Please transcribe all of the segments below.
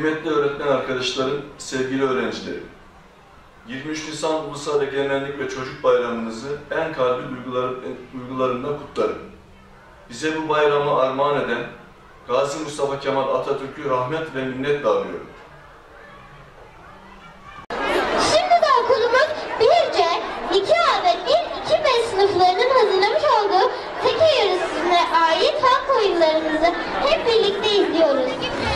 Kıymetli öğretmen arkadaşlarım, sevgili öğrencilerim, 23 Nisan Ulusal Egemenlik ve Çocuk Bayramınızı en kalbi duygularımla kutlarım. Bize bu bayramı armağan eden Gazi Mustafa Kemal Atatürk'ü rahmet ve minnetle anıyorum. Şimdi de okulumuz 1C, 2A ve 1-2B sınıflarının hazırlamış olduğu Teke Yöresi'ne ait halk oyunlarımızı hep birlikte izliyoruz.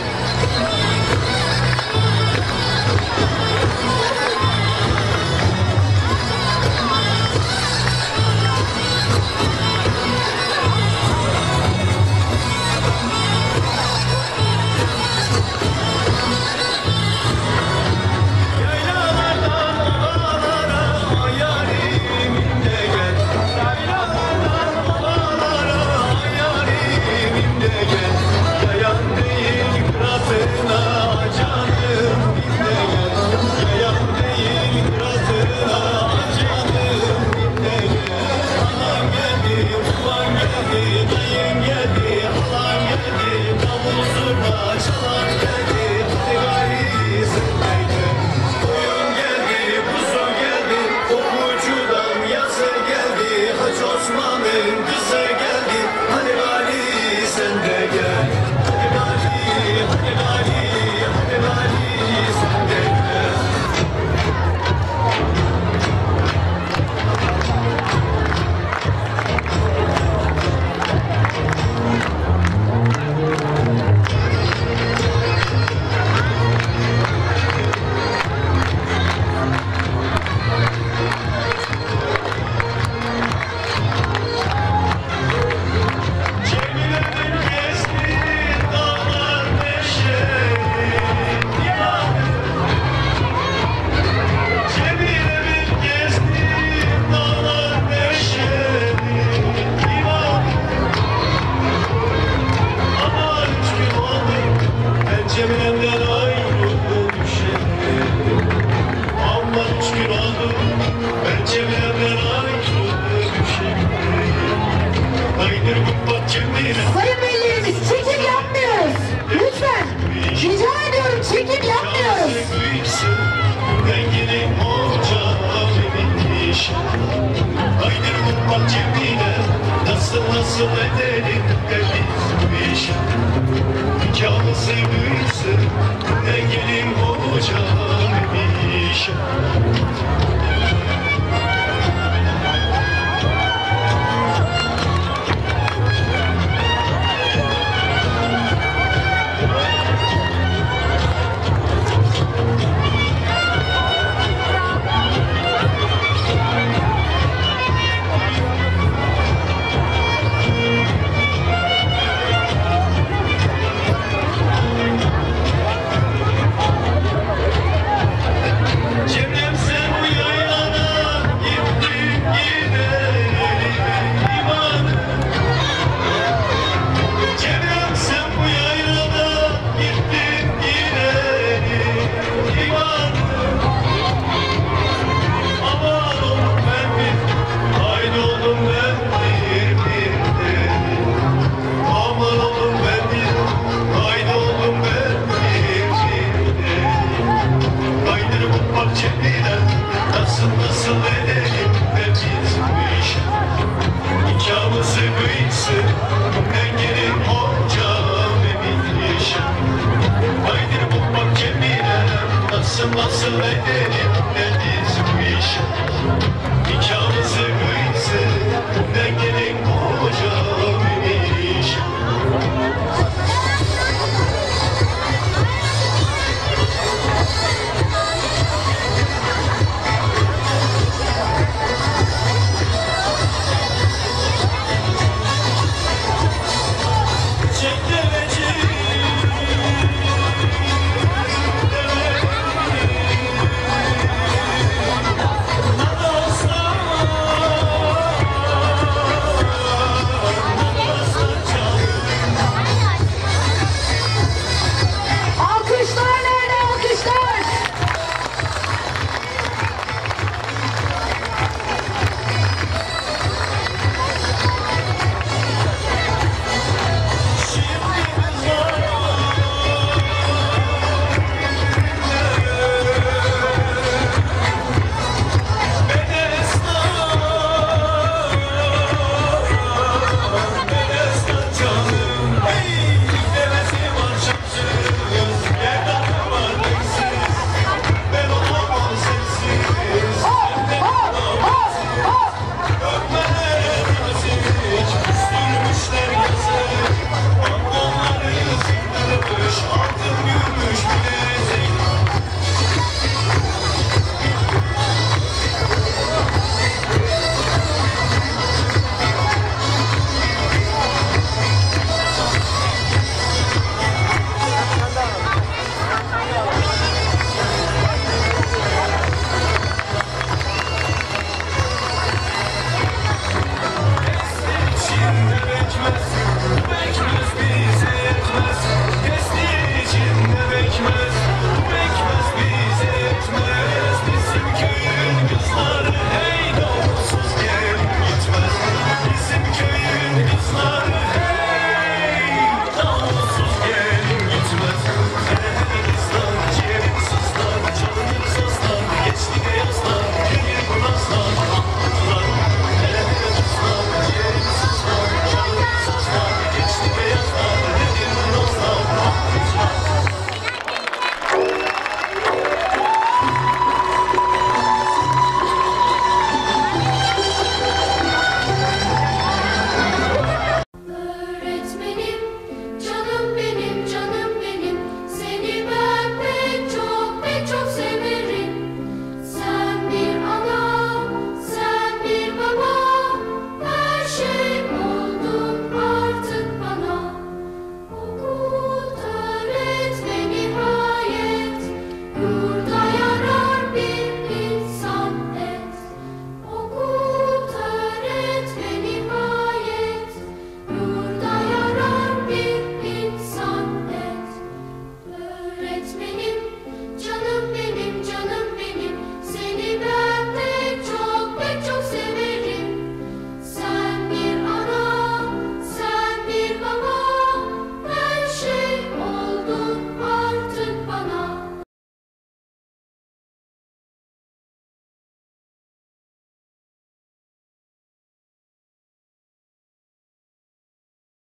Sayın Velilerimiz, çekim yapmıyoruz. Lütfen. Rica ediyorum, çekim yapmıyoruz. Haydi mutfak cebine, nasıl edelim biz nikahımızı büyüsün, dengelim olacağım iş. Nasıl edelim de biz bu işi nikahımızı büyüsün, dengelim olacağım emin işi. Haydi mutfak cebine, nasıl edelim